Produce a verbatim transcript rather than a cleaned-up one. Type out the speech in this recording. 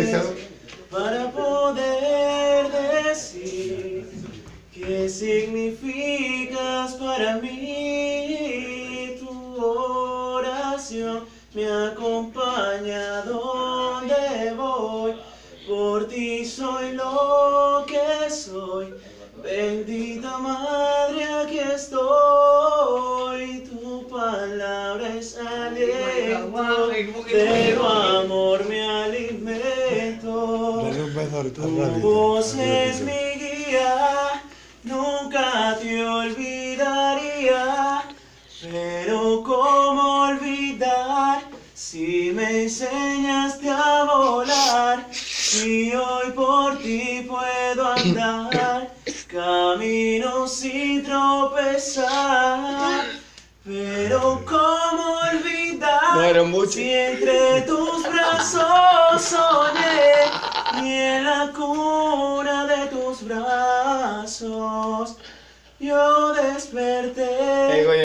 para poder decir qué significas para mí. Tu oración me acompaña donde voy, por ti soy lo que soy. Bendita Madre, aquí estoy, tu palabra es aliento, de tu amor me alimento, tu voz es mi guía, nunca te olvidaría, pero ¿cómo olvidar si me enseñaste a volar? Si hoy por ti puedo andar, camino sin tropezar, pero ¿cómo olvidar si entre tus brazos soñé y en la cuna de tus brazos yo desperté?